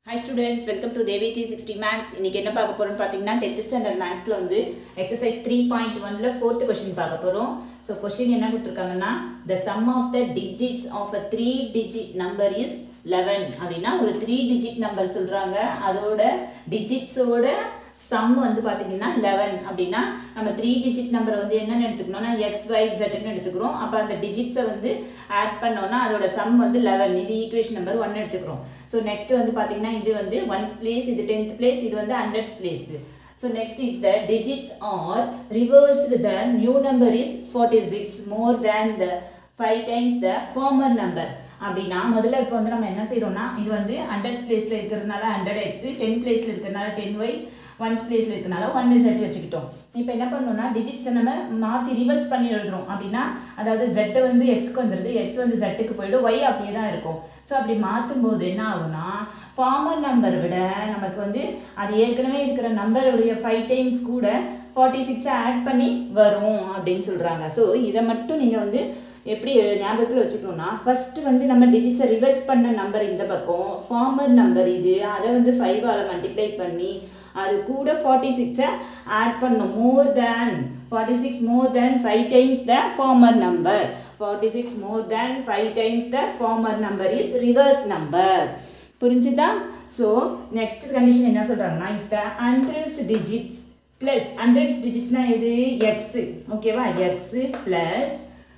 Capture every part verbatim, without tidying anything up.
Hi students, welcome to Devi three sixty Max. இன்னைக்கு என்ன பார்க்க போறோம்னு பாத்தீங்கன்னா tenth standard Maxல வந்து exercise three point one ல fourth question பார்க்க போறோம். So question என்ன கொடுத்திருக்காங்கன்னா the sum of the digits of a three digit number is eleven. அப்படினா ஒரு three digit number சொல்றாங்க. அதோட digits ஓட sum வந்து பாத்தீங்கன்னா eleven. அப்படினா நம்ம three digit number வந்து என்னன்னு எடுத்துக்கணும்னா x y z ன்னு எடுத்துக்கிறோம். அப்ப அந்த digits வந்து add பண்ணோம்னா அதோட sum வந்து eleven. இது equation number one எடுத்துக்கிறோம். So next வந்து பாத்தீங்கன்னா இது வந்து ones place, இது tenth place, இது வந்து hundreds place. So next if the digits are reversed, the new number is forty-six more than the five times the former number. அப்படினா முதல்ல இப்போ வந்து நம்ம என்ன செய்றோம்னா இது வந்து hundreds placeல இருக்குறதுனால one hundred x, ten placeல இருக்குறதுனால ten y, ones placeல இருக்குறதுனால one z வச்சுக்கிட்டோம். இப்போ என்ன பண்ணனும்னா digits நம்ம மாத்தி ரிவர்ஸ் பண்ணி எழுதுறோம். அப்படினா அதாவது z வந்து x க்கு வந்துருது, x வந்து z க்கு போய்டும், y அப்படியே தான் இருக்கும். சோ அப்படி மாத்தும்போது என்ன ஆகும்னா former number விட நமக்கு வந்து அது ஏற்கனவே இருக்கிற நம்பரோட five times கூட forty-six ஆட் பண்ணி வரும் அப்படினு சொல்றாங்க. சோ இத மட்டும் நீங்க வந்து எப்படி ஞாபகத்துல வச்சுக்கணும்னா ஃபர்ஸ்ட் வந்து நம்ம டிஜிட்ஸை ரிவர்ஸ் பண்ண நம்பர் இந்த பக்கம், ஃபார்மர் நம்பர் இது, அதை வந்து five ஆல மல்டிப்ளை பண்ணி அது கூட forty-six ஆட் பண்ணனும். more than forty-six more than five times the former number. forty-six more than five times the former number is reverse number. புரிஞ்சுதா? so next condition என்ன சொல்றாங்கன்னா if the hundreds digits plus hundreds digits னா எது x, ஓகேவா, x plus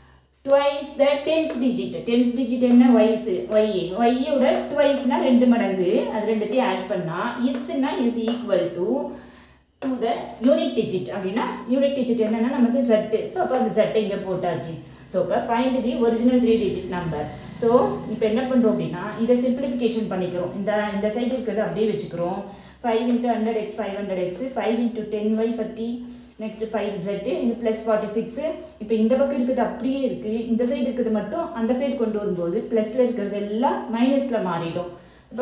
twice the tens digit. tens digit என்ன y, y, y ஓட twice னா ரெண்டு மடங்கு, அது ரெண்டுத்தையும் ஆட் பண்ணா is னா is equal to to the unit digit. அப்படினா unit digit என்னன்னா நமக்கு z. சோ அப்ப அந்த z இங்க போட்டாச்சு. சோ அப்ப find the original three digit number. So இப்போ என்ன பண்றோம் அப்படினா இத சிம்பிளிஃபிகேஷன் பண்ணிக்கிறோம். இந்த இந்த சைடு இருக்குது அப்படியே வெச்சுக்கிறோம். five into one hundred x, five hundred x, five into ten y, forty, next five z, இது plus forty-six. இப்போ இந்த பக்கம் இருக்குது அப்படியே இருக்கு, இந்த சைடு இருக்குது மட்டும் அந்த சைடு கொண்டு வரும்போது பிளஸ்ல இருக்குது எல்லாம் மைனஸ்ல மாறிடும். இப்போ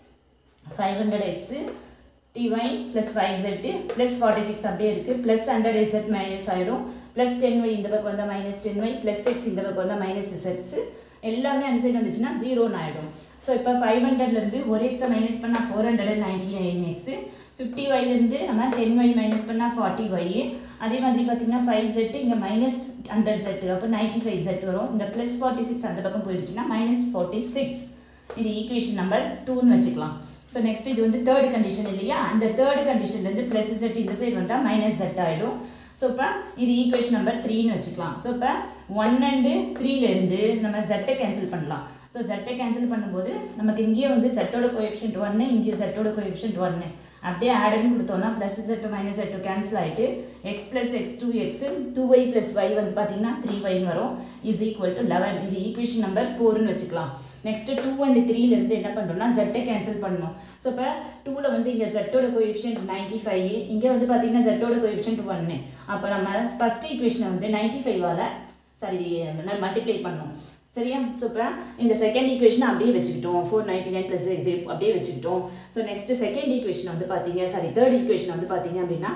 five hundred x ty plus five z plus forty-six அப்படியே இருக்கு, plus one hundred z minus ஆயிடும், plus ten y இந்த பக்கம் வந்தா minus ten y, plus x இந்த பக்கம் வந்தா minus x, எல்லாமே அந்த சைடு வந்துச்சுனா zero ஆயிடும். சோ இப்போ five hundred ல இருந்து ஒரு x மைனஸ் பண்ணா four hundred ninety-nine x, fifty y ல இருந்து நம்ம ten y மைனஸ் பண்ணா forty y, அதே மாதிரி பாத்தீங்கன்னா five z இங்க minus one hundred z, அப்ப ninety-five z வரும். இந்த plus forty-six அந்த பக்கம் போயிடுச்சுனா minus forty-six. இது ஈக்குவேஷன் நம்பர் two ன்னு வெச்சுக்கலாம். சோ நெக்ஸ்ட் இது வந்து third கண்டிஷன் இல்லையா, அந்த third கண்டிஷன்ல இருந்து plus z இந்த சைடு வந்தா minus z ஆயிடும். சோ இப்ப இது ஈக்குவேஷன் நம்பர் three ன்னு வெச்சுக்கலாம். சோ இப்ப one and three ல இருந்து நம்ம z கேன்சல் பண்ணலாம். சோ z கேன்சல் பண்ணும்போது நமக்கு இங்கே வந்து z ஓட கோஎஃபிஷியன்ட் one, இங்கே z ஓட கோஎஃபிஷியன்ட் one. அப்படியே ஆட் பண்ணி கொடுத்தோம்னா plus z minus z cancel ஆயிட்டு x plus x two x, two y plus y வந்து பாத்தீங்கன்னா three y வரும், is equal to eleven. இது ஈக்குவேஷன் நம்பர் four ன்னு வெச்சுக்கலாம். நெக்ஸ்ட் two and three ல இருந்து என்ன பண்றோம்னா z கேன்சல் பண்ணனும். சோ இப்ப two ல வந்து இங்க z ஓட கோஎஃபிஷியன்ட் ninety-five, இங்க வந்து பாத்தீங்கன்னா z ஓட கோஎஃபிஷியன்ட் one. அப்ப நம்ம ஃபர்ஸ்ட் ஈக்குவேஷனை வந்து ninety-five ஆல சாரி மல்டிப்ளை பண்ணனும். சரியா? சோ இப்ப இந்த செகண்ட் ஈக்குவேஷனை அப்படியே வெச்சிட்டோம், four ninety-nine plus x அப்படியே வெச்சிட்டோம். சோ நெக்ஸ்ட் செகண்ட் ஈக்குவேஷன் வந்து பாத்தீங்க சாரி தேர்ட் ஈக்குவேஷன் வந்து பாத்தீங்க அப்படினா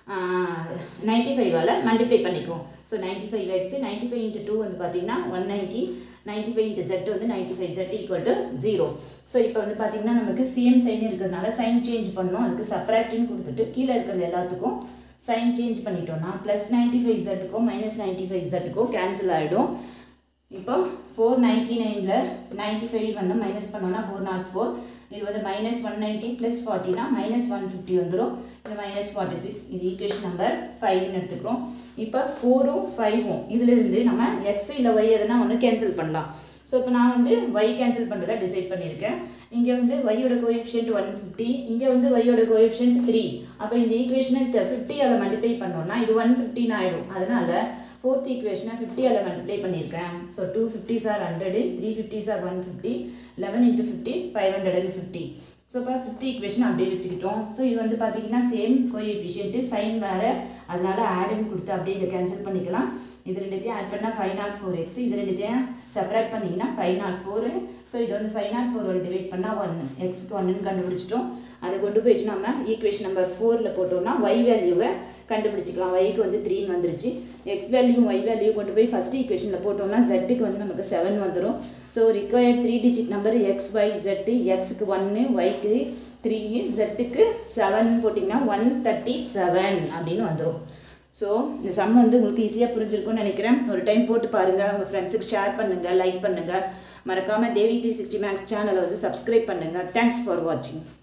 ninety-five ஆல மல்டிப்ளை பண்ணிக்குவோம். So ninety-five x, ninety-five into two வந்து பாத்தீங்கன்னா one ninety, ninety-five into z வந்து ninety-five, z equal to zero. So இப்போ வந்து பாத்தீங்கன்னா நமக்கு சேம் சைன் இருக்குதுனால சைன் சேஞ்ச் பண்ணனும். அதுக்கு சப்ட்ராக்ட்னு கொடுத்துட்டு கீழ இருக்கிறது எல்லாத்துக்கும் சைன் சேஞ்ச் பண்ணிட்டோம்னா plus ninety-five z க்கும் minus ninety-five z க்கும் கேன்சல் ஆயிடும். இப்போ four ninety-nine ல ninety-five வந்து மைனஸ் பண்ணோம்னா four oh four, இது வந்து minus one ninety plus forty னா minus one fifty வந்துரும், இது minus forty-six. இது ஈக்குவேஷன் நம்பர் five ன்னு எடுத்துக்கிறோம். இப்போ four உம் five உம் இதுல இருந்து நம்ம x இல்ல y எதனா ஒன்னு கேன்சல் பண்ணலாம். சோ இப்போ நான் வந்து y கேன்சல் பண்றதா டிசைட் பண்ணிருக்கேன். இங்க வந்து y ஓட கோஎஃபிஷியன்ட் one fifty, இங்க வந்து y ஓட கோஎஃபிஷியன்ட் three. அப்ப இந்த ஈக்குவேஷனை fifty ஆல மல்டிப்ளை பண்ணோம்னா இது one fifty ஆயிடும். அதனால fourth equation fifty ஆல மல்டிப்ளை பண்ணிருக்கேன். So two fifties are one hundred, three fifties are one fifty, eleven into fifty, five hundred fifty. So இப்ப fifth equation அப்படியே வெச்சிட்டோம். சோ இது வந்து பாத்தீங்கன்னா சேம் கோஎஃபிஷியன்ட், சைன் வேற, அதனால ஆட் ன்னு கொடுத்து அப்படியே இத கேன்சல் பண்ணிக்கலாம். இது ரெண்டுத்தையும் ஆட் பண்ணால் ஃபைவ் நாட் ஃபோர் எக்ஸ், இது ரெண்டுத்தையும் செப்பரேட் பண்ணிங்கன்னா ஃபைவ் நாட் ஃபோரு. ஸோ இது வந்து ஃபைவ் நாட் ஃபோர் டிவைட் பண்ணால் ஒன்று, எக்ஸ்க்கு ஒன்றுன்னு கண்டுபிடிச்சிட்டோம். அதை கொண்டு போயிட்டு நம்ம ஈக்குவேஷன் நம்பர் ஃபோரில் போட்டோம்னா ஒய் வேல்யூவை கண்டுபிடிச்சிக்கலாம். ஒய்க்கு வந்து த்ரீன்னு வந்துருச்சு. எக்ஸ் வேல்யூ ஒய் வேல்யூ கொண்டு போய் ஃபஸ்ட் ஈக்குவேஷனில் போட்டோம்னா ஜெட்டுக்கு வந்து நமக்கு செவன் வந்துடும். So required three digit number x y z, எக்ஸுக்கு ஒன்று, ஒய்க்கு த்ரீ, ஜெட்டுக்கு செவன் போட்டிங்கன்னா ஒன் தேர்ட்டி செவன் அப்படின்னு வந்துடும். ஸோ இந்த சம் வந்து உங்களுக்கு ஈஸியாக புரிஞ்சிருக்கும்னு நினைக்கிறேன். ஒரு டைம் போட்டு பாருங்கள், உங்கள் ஃப்ரெண்ட்ஸுக்கு ஷேர் பண்ணுங்கள், லைக் பண்ணுங்கள். மறக்காமல் தேவி த்ரீ சிக்ஸ்டி மேக்ஸ் சேனலை வந்து சப்ஸ்கிரைப் பண்ணுங்கள். தேங்க்ஸ் ஃபார் வாட்சிங்.